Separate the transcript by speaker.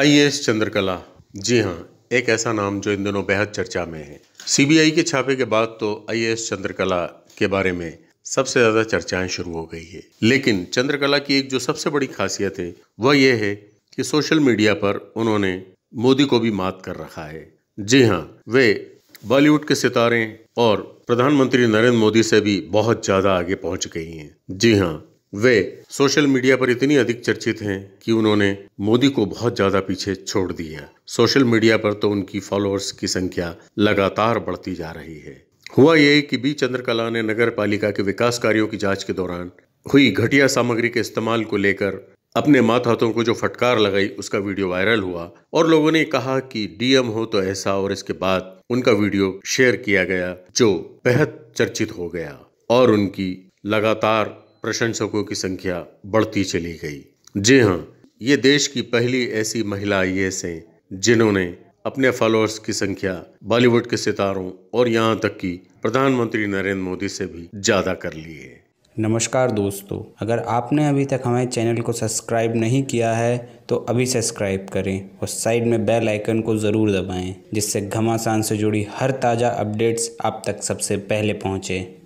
Speaker 1: IAS Chandrakala. जी हाँ, एक ऐसा नाम जो इन दिनों बेहद चर्चा में है। सीबीआई के छापे के बाद तो आईएएस चंद्रकला के बारे में सबसे ज्यादा चर्चाएं शुरू हो गई है। लेकिन चंद्रकला की एक जो सबसे बड़ी खासियत है वह यह है कि सोशल मीडिया पर उन्होंने मोदी को भी मात कर रखा है। जी हाँ, वे बॉलीवुड के सितारे और प्रधानमंत्री नरेंद्र मोदी से भी बहुत ज्यादा आगे पहुंच गई हैं। जी हाँ, वे सोशल मीडिया पर इतनी अधिक चर्चित हैं कि उन्होंने मोदी को बहुत ज्यादा पीछे छोड़ दिया। सोशल मीडिया पर तो उनकी फॉलोअर्स की संख्या लगातार बढ़ती जा रही है। हुआ ये कि बी चंद्रकला ने नगर पालिका के विकास कार्यों की जांच के दौरान हुई घटिया सामग्री के इस्तेमाल को लेकर अपने मातहतों को जो फटकार लगाई, उसका वीडियो वायरल हुआ और लोगों ने कहा कि डीएम हो तो ऐसा, और इसके बाद उनका वीडियो शेयर किया गया जो बेहद चर्चित हो गया और उनकी लगातार प्रशंसकों की संख्या बढ़ती चली गई। जी हाँ, ये देश की पहली ऐसी महिला आईएएस हैं जिन्होंने अपने फॉलोअर्स की संख्या बॉलीवुड के सितारों और यहाँ तक कि प्रधानमंत्री नरेंद्र मोदी से भी ज्यादा कर ली है।
Speaker 2: नमस्कार दोस्तों, अगर आपने अभी तक हमारे चैनल को सब्सक्राइब नहीं किया है तो अभी सब्सक्राइब करें और साइड में बेल आइकन को ज़रूर दबाएं, जिससे घमासान से जुड़ी हर ताज़ा अपडेट्स आप तक सबसे पहले पहुँचे।